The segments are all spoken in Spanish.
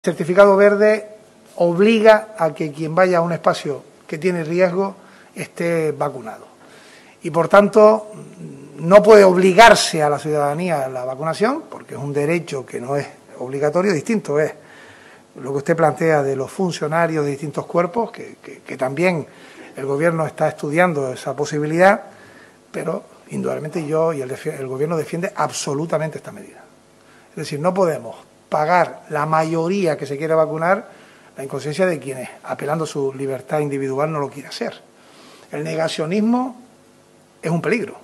El certificado verde obliga a que quien vaya a un espacio que tiene riesgo esté vacunado. Y por tanto, no puede obligarse a la ciudadanía a la vacunación, porque es un derecho que no es obligatorio. Distinto es lo que usted plantea de los funcionarios de distintos cuerpos, que también el Gobierno está estudiando esa posibilidad, pero indudablemente yo y el Gobierno defiende absolutamente esta medida. Es decir, no podemos pagar la mayoría que se quiere vacunar la inconsciencia de quienes, apelando a su libertad individual, no lo quiere hacer. El negacionismo es un peligro.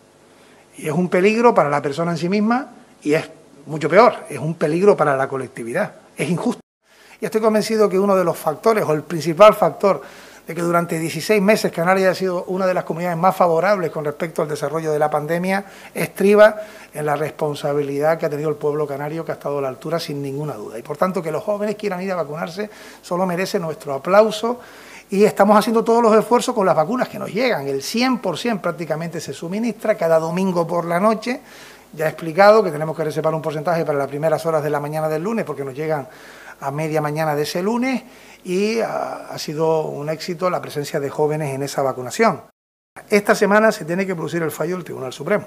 Y es un peligro para la persona en sí misma y es mucho peor, es un peligro para la colectividad. Es injusto. Y estoy convencido que uno de los factores, o el principal factor, de que durante 16 meses Canarias ha sido una de las comunidades más favorables con respecto al desarrollo de la pandemia, estriba en la responsabilidad que ha tenido el pueblo canario, que ha estado a la altura sin ninguna duda. Y por tanto, que los jóvenes quieran ir a vacunarse solo merece nuestro aplauso, y estamos haciendo todos los esfuerzos con las vacunas que nos llegan. El 100% prácticamente se suministra cada domingo por la noche. Ya he explicado que tenemos que reservar un porcentaje para las primeras horas de la mañana del lunes, porque nos llegan a media mañana de ese lunes, y ha sido un éxito la presencia de jóvenes en esa vacunación. Esta semana se tiene que producir el fallo del Tribunal Supremo,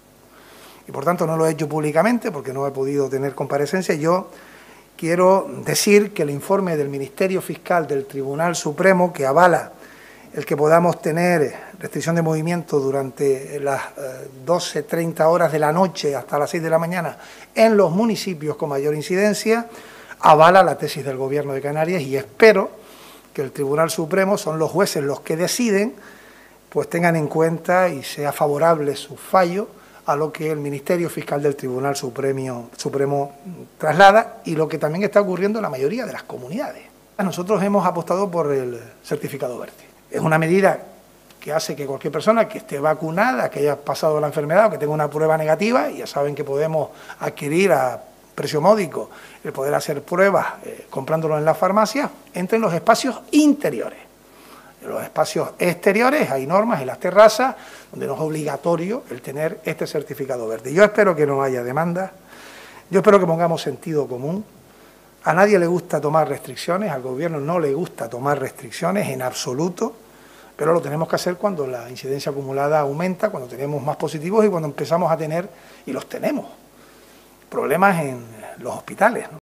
y por tanto no lo he hecho públicamente porque no he podido tener comparecencia. Yo quiero decir que el informe del Ministerio Fiscal del Tribunal Supremo, que avala el que podamos tener restricción de movimiento durante las 12:30 horas de la noche hasta las 6 de la mañana en los municipios con mayor incidencia, avala la tesis del Gobierno de Canarias, y espero que el Tribunal Supremo, son los jueces los que deciden, pues tengan en cuenta y sea favorable su fallo a lo que el Ministerio Fiscal del Tribunal Supremo traslada, y lo que también está ocurriendo en la mayoría de las comunidades. Nosotros hemos apostado por el certificado verde. Es una medida que hace que cualquier persona que esté vacunada, que haya pasado la enfermedad o que tenga una prueba negativa, y ya saben que podemos adquirir a precio módico el poder hacer pruebas comprándolo en las farmacias, entre en los espacios interiores. En los espacios exteriores hay normas, en las terrazas, donde no es obligatorio el tener este certificado verde. Yo espero que no haya demanda, yo espero que pongamos sentido común. A nadie le gusta tomar restricciones, al Gobierno no le gusta tomar restricciones en absoluto, pero lo tenemos que hacer cuando la incidencia acumulada aumenta, cuando tenemos más positivos y cuando empezamos a tener, y los tenemos, problemas en los hospitales, ¿no?